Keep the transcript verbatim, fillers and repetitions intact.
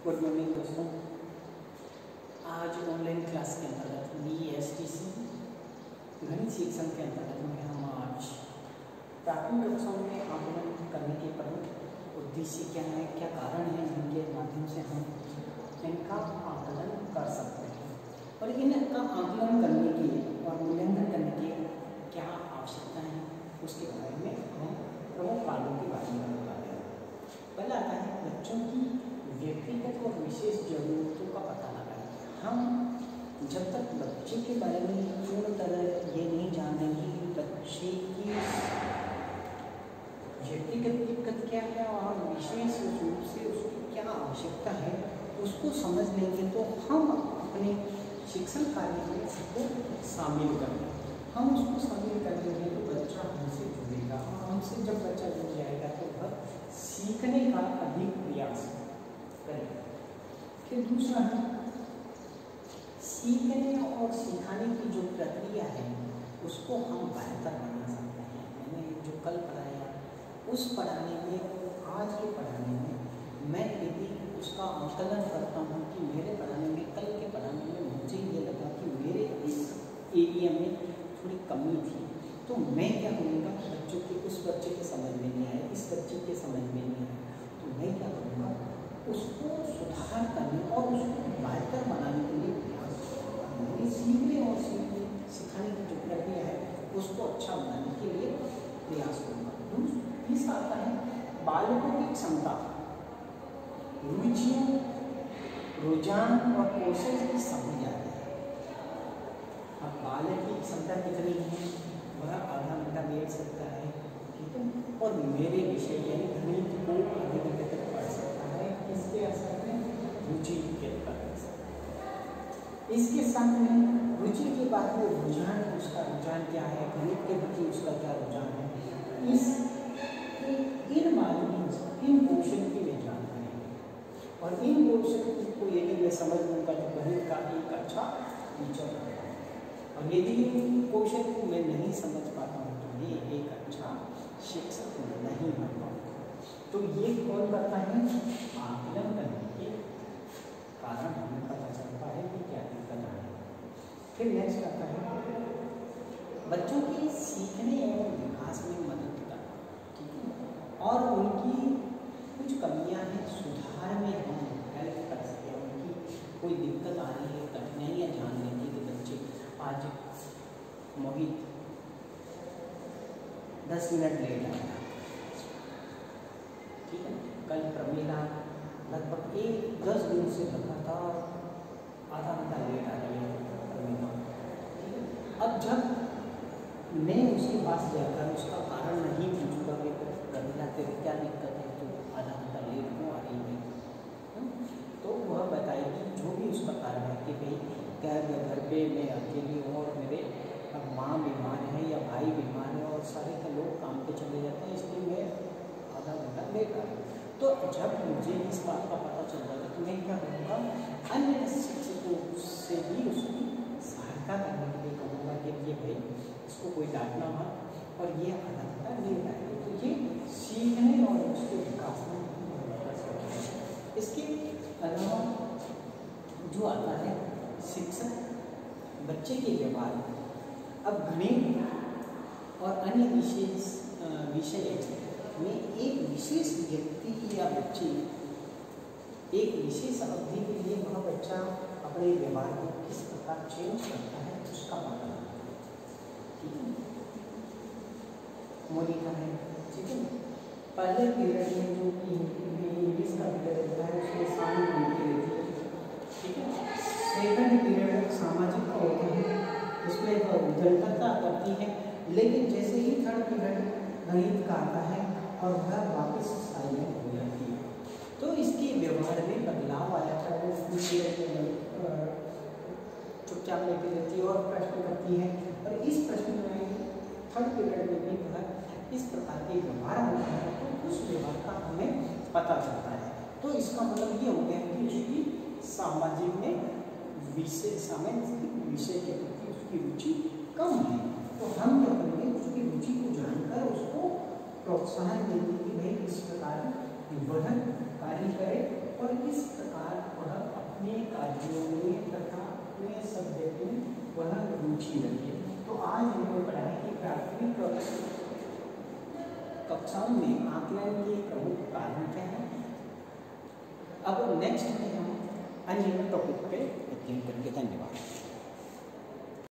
Good morning दोस्तों। आज online class के अंतर्गत बी एस टी सी गणित शिक्षण के अंतर्गत में हम आज प्राथमिक कक्षाओं में आकलन करने के प्रमुख उद्देश्य क्या है, क्या कारण है जिनके माध्यम से हम इनका आकलन कर सकते हैं और इनका आकलन करने के और मूल्यांकन करने की क्या आवश्यकता है उसके बारे में हम प्रमुख कारणों के बारे में बता रहे हैं। पहला आता है बच्चों की व्यक्तिगत और विशेष जरूरतों का पता लगाना। हम जब तक बच्चे के बारे में पूर्ण तरह ये नहीं जानेंगे कि बच्चे की व्यक्तिगत दिक्कत क्या है और विशेष रूप से उसकी क्या आवश्यकता है, उसको समझ लेंगे तो हम अपने शिक्षण कार्य में इसको शामिल करेंगे। हम उसको शामिल कर लेंगे तो बच्चा हमसे जुड़ेगा और हमसे जब बच्चा जुड़ जाएगा तो वह सीखने का अधिक प्रयास करेगा। फिर दूसरा है सीखने और सिखाने की जो प्रक्रिया है उसको हम बेहतर बना सकते हैं। मैंने जो कल पढ़ाया उस पढ़ाने में आज के पढ़ाने में मैं यदि उसका आकलन करता हूँ कि मेरे पढ़ाने में कल के पढ़ाने में मुझे ये लगा कि मेरे इस एरिया में थोड़ी कमी थी, तो मैं क्या करूँगा, बच्चों के उस बच्चे के समझ में नहीं आए, इस बच्चे के समझ में नहीं आए, तो मैं क्या करूँगा, उसको सुधार करने और उसको बेहतर बनाने के लिए प्रयास करूँगा। मेरी सीखने और सीखने सिखाने की जो प्रक्रिया है उसको अच्छा बनाने के लिए प्रयास करूँगा। तीसरा आता है बालकों की क्षमता, रुचियों, रुझान और कौशल की समझ आती है। अब बालक की क्षमता कितनी है, वह आधा घंटा बैठ सकता है, ठीक है, और मेरे विषय यानी गणित को आधे घंटे तक पढ़ सकता है। इसके असर में रुचि के कर सकता है। इसके साथ में रुचि के बाद में रुझान, उसका रुझान क्या है, गणित के प्रति उसका क्या रुझान है, इस इन बालों इन कौशल की वे जानकारी है और इन कौशल को यदि मैं समझ लूँगा तो गणित का एक अच्छा टीचर होगा और यदि कौशल को मैं नहीं समझ पाता हूँ तो ये एक अच्छा शिक्षक नहीं बन पाऊँगा। तो ये कौन करता है, आकलन करने के कारण हमें पता चलता है कि क्या दिक्कत है। फिर नेक्स्ट आता है बच्चों के सीखने एवं विकास में मदद करना, ठीक है, और उनकी कुछ कमियां हैं सुधार में हम हेल्प कर सकें। उनकी कोई दिक्कत आ रही है, कठिनाइयाँ जान लेंगे कि बच्चे आज मोहित दस मिनट लेट आया, ठीक है, कल प्रमीला लगभग एक दस दिन से लगातार आधा घंटा लेट आ रही है प्रमीला, ठीक है। अब जब मैं उसके पास जाकर उसका कारण नहीं पूछूंगा कि प्रमीला तेरी क्या दिक्कत है, तो आधा घंटा लेट क्यों आ रही है, तो वह बताएगी जो भी उसका कारण है कि भाई क्या घर पे मैं अकेली हूँ और मेरे माँ बीमार है या भाई बीमार है और सारे के लोग काम पे चले जाते हैं, इसलिए मैं आधा घंटा लेट आ रही हूँ। तो जब मुझे इस बात का पता चल जाएगा तो मैं क्या करूँगा, अन्य शिक्षकों से भी उसकी सहायता करने के लिए कहूँगा कि ये भाई इसको कोई डांटना मत और ये आधा घंटा लेट आएगी। तो ये सीखने और उसके विकास में इसके अलावा जो आता है शिक्षक बच्चे के व्यवहार, अब गणित और अन्य विशेष विषय में एक विशेष व्यक्ति या बच्चे एक विशेष अवधि के लिए वह बच्चा अपने व्यवहार को किस प्रकार चेंज करता है उसका पता लगाना, ठीक है। मोनिका है, ठीक है, पहले पीरियड में जो इंग्लिश का पीरियड होता है उसमें शांत होती रहती है, ठीक है। सेकंड पीरियड सामाजिक का होता है, उसमें वह उद्दंडता करती है, लेकिन जैसे ही थर्ड पीरियड गणित का आता है और वह वापस साइलेंट हो जाती है। तो इसके व्यवहार में बदलाव आया था, वो चुपचाप लेती रहती है और प्रश्न करती है, और इस प्रश्न में थर्ड पीरियड में भी वह इस प्रकार के व्यवहार होता है, तो उस व्यवहार का हमें पता चलता है। तो इसका मतलब ये हो गया कि उसकी सामाजिक में विषय सामाजिक विषय के प्रति उसकी रुचि कम है, तो हम क्या करेंगे, उसकी रुचि को जानकर उसको प्रोत्साहन देंगे कि भाई इस प्रकार वह कार्य करे और इस प्रकार वह अपने कार्यों में तथा अपने सब्जेक्ट में वह रुचि रखे। तो आज हमने पढ़ा है कि प्राथमिक कक्षाओं में आकलन के प्रमुख कारण क्या है। अब नेक्स्ट में हम अन्य टॉपिक पे अध्ययन करेंगे। धन्यवाद।